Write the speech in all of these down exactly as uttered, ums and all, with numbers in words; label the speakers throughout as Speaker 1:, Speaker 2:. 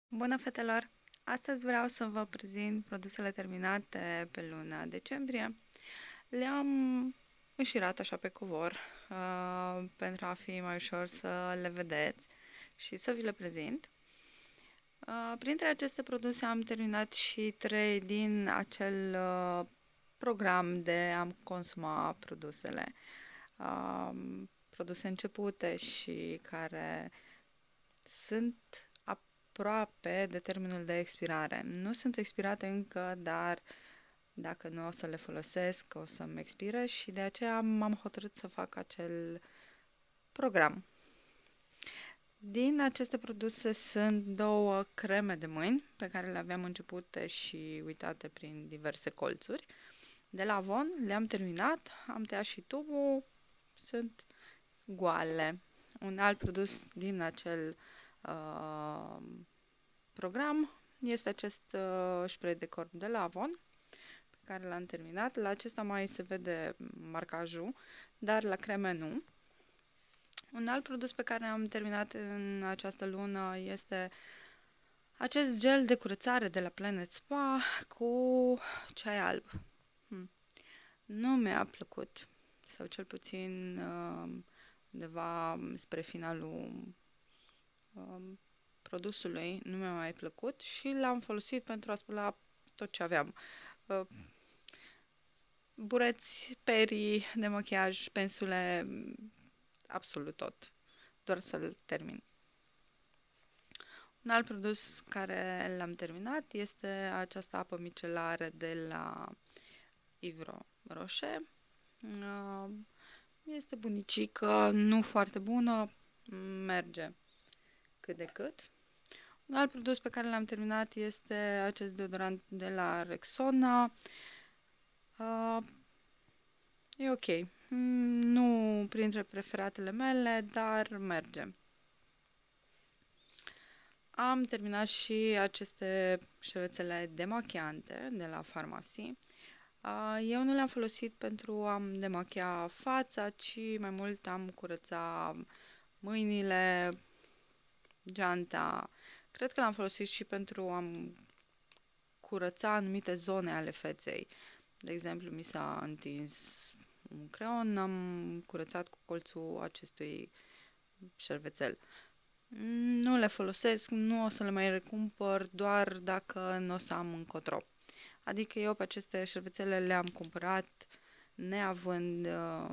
Speaker 1: Bună, fetelor! Astăzi vreau să vă prezint produsele terminate pe luna decembrie. Le-am înșirat așa pe covor uh, pentru a fi mai ușor să le vedeți și să vi le prezint. Uh, printre aceste produse am terminat și trei din acel uh, program de a consuma produsele. Uh, produse începute și care sunt aproape de termenul de expirare. Nu sunt expirate încă, dar dacă nu o să le folosesc, o să-mi expire și de aceea m-am hotărât să fac acel program. Din aceste produse sunt două creme de mâini pe care le aveam începute și uitate prin diverse colțuri. De la Avon le-am terminat, am tăiat și tubul, sunt goale. Un alt produs din acel uh, program este acest uh, spray de corp de la Avon, pe care l-am terminat. La acesta mai se vede marcajul, dar la creme nu. Un alt produs pe care am terminat în această lună este acest gel de curățare de la Planet Spa cu ceai alb. Hmm. Nu mi-a plăcut, sau cel puțin uh, undeva spre finalul uh, produsului nu mi-a mai plăcut și l-am folosit pentru a spăla tot ce aveam. Uh, bureți, perii de machiaj, pensule, absolut tot. Doar să-l termin. Un alt produs care l-am terminat este această apă micelară de la Yves Rocher. Uh, este bunicică, nu foarte bună, merge cât de cât. Un alt produs pe care l-am terminat este acest deodorant de la Rexona. Uh, e ok. Mm, nu printre preferatele mele, dar merge. Am terminat și aceste șervețele demachiante de la farmacie. Uh, eu nu le-am folosit pentru a-mi demachia fața, ci mai mult am curățat mâinile, geanta. Cred că l-am folosit și pentru a-mi curăța anumite zone ale feței. De exemplu, mi s-a întins un creon, am curățat cu colțul acestui șervețel. Nu le folosesc, nu o să le mai recumpăr, doar dacă nu o să am încotro. Adică eu pe aceste șervețele le-am cumpărat neavând,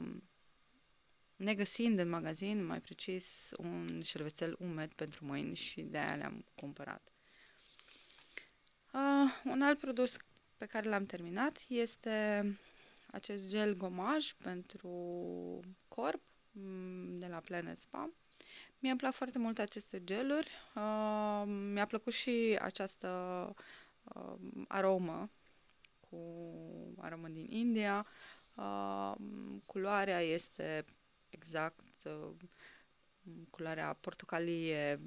Speaker 1: negăsind în magazin, mai precis, un șervețel umed pentru mâini și de aia le-am cumpărat. Uh, un alt produs pe care l-am terminat este acest gel gomaj pentru corp de la Planet Spa. Mi-a plăcut foarte mult aceste geluri. Uh, mi-a plăcut și această uh, aromă cu aromă din India. Uh, culoarea este exact uh, culoarea portocalie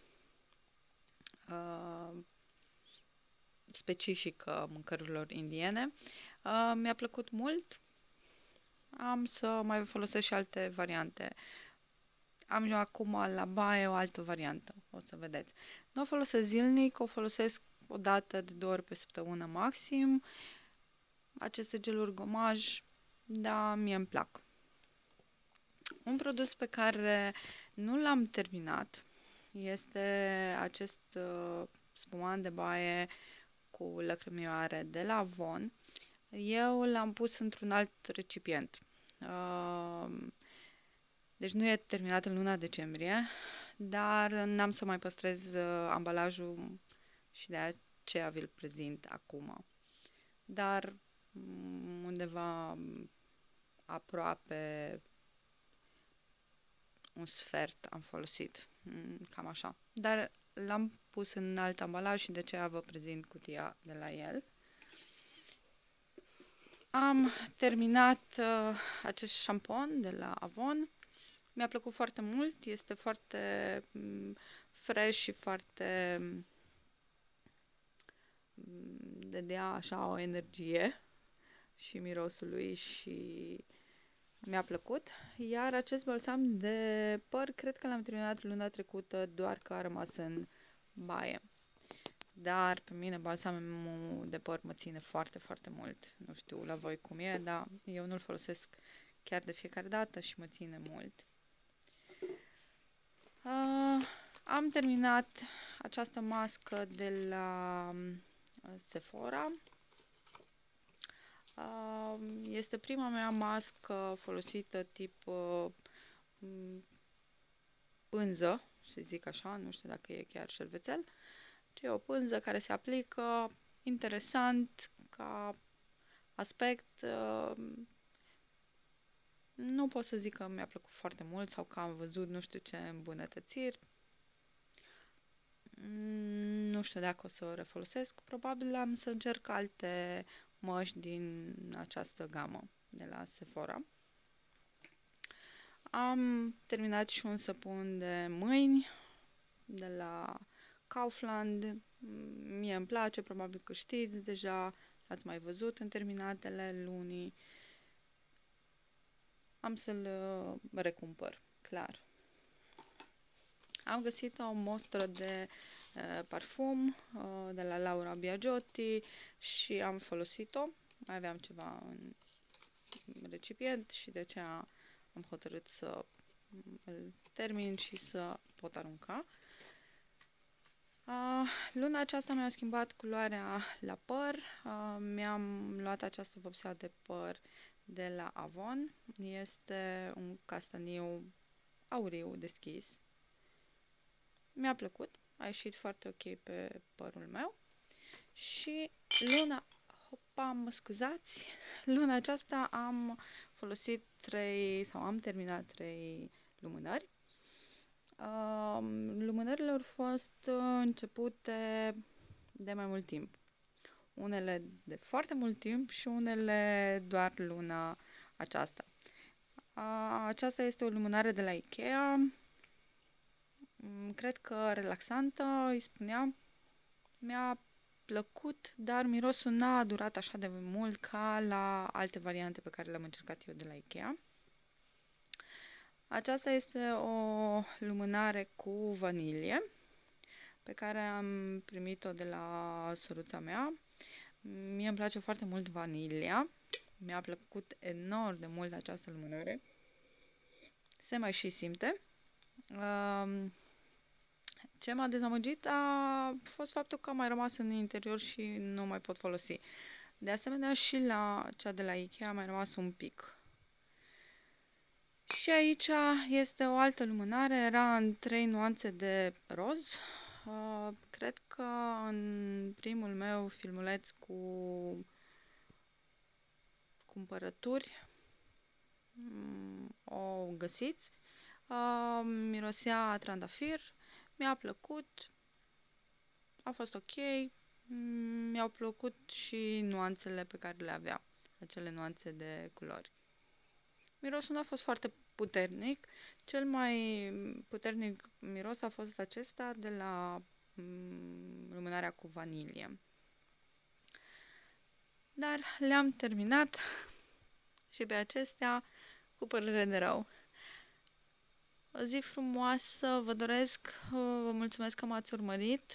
Speaker 1: uh, specifică mâncărurilor indiene. Uh, mi-a plăcut mult. Am să mai folosesc și alte variante. Am eu acum la baie o altă variantă, o să vedeți. Nu o folosesc zilnic, o folosesc o dată de două ori pe săptămână maxim. Aceste geluri gomaj, da, mie îmi plac. Un produs pe care nu l-am terminat este acest uh, spumant de baie cu lăcrămioare de la Avon. Eu l-am pus într-un alt recipient. Uh, deci nu e terminat în luna decembrie, dar n-am să mai păstrez uh, ambalajul și de aceea vi-l prezint acum. Dar undeva aproape un sfert am folosit, cam așa. Dar l-am pus în alt ambalaj și de aceea vă prezint cutia de la el. Am terminat uh, acest șampon de la Avon. Mi-a plăcut foarte mult, este foarte um, fresh și foarte um, dădea așa o energie și mirosul lui și mi-a plăcut. Iar acest balsam de păr, cred că l-am terminat luna trecută, doar că a rămas în baie. dar pe mine balsamul de păr mă ține foarte, foarte mult. Nu știu la voi cum e, dar eu nu-l folosesc chiar de fiecare dată și mă ține mult. Uh, am terminat această mască de la uh, Sephora. Uh, este prima mea mască folosită tip uh, pânză, să zic așa, nu știu dacă e chiar șervețel, ci e o pânză care se aplică, interesant ca aspect. Uh, nu pot să zic că mi-a plăcut foarte mult sau că am văzut nu știu ce îmbunătățiri. Nu știu dacă o să o refolosesc. Probabil am să încerc alte măști din această gamă de la Sephora. Am terminat și un săpun de mâini de la Kaufland. Mie îmi place, probabil că știți deja, l-ați mai văzut în terminatele lunii. Am să-l recumpăr, clar. Am găsit o mostră de uh, parfum uh, de la Laura Biagiotti și am folosit-o. Mai aveam ceva în recipient și de aceea am hotărât să îl termin și să pot arunca. Uh, luna aceasta mi-a schimbat culoarea la păr. Uh, mi-am luat această vopsea de păr de la Avon. Este un castaniu auriu deschis. Mi-a plăcut, a ieșit foarte ok pe părul meu și luna, hopa, mă scuzați, luna aceasta am folosit trei, sau am terminat trei lumânări. Uh, lumânările au fost începute de mai mult timp. Unele de foarte mult timp și unele doar luna aceasta. Uh, aceasta este o lumânare de la Ikea. Cred că relaxantă, îi spuneam, mi-a plăcut, dar mirosul n-a durat așa de mult ca la alte variante pe care le-am încercat eu de la Ikea. Aceasta este o lumânare cu vanilie, pe care am primit-o de la săruța mea. Mie îmi place foarte mult vanilia, mi-a plăcut enorm de mult această lumânare. Se mai și simte. Uh, Ce m-a dezamăgit a fost faptul că a mai rămas în interior și nu mai pot folosi. De asemenea, și la cea de la Ikea a mai rămas un pic. Și aici este o altă lumânare, era în trei nuanțe de roz. Uh, cred că în primul meu filmuleț cu cumpărături um, o găsiți. Uh, mirosea a trandafir. Mi-a plăcut, a fost ok, mi-au plăcut și nuanțele pe care le avea, acele nuanțe de culori. Mirosul a fost foarte puternic, cel mai puternic miros a fost acesta de la lumânarea cu vanilie. Dar le-am terminat și pe acestea cu părere de rău. O zi frumoasă vă doresc, vă mulțumesc că m-ați urmărit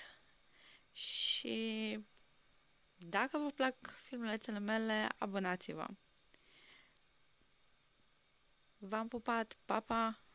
Speaker 1: și dacă vă plac filmulețele mele, abonați-vă. V-am pupat, pa, pa!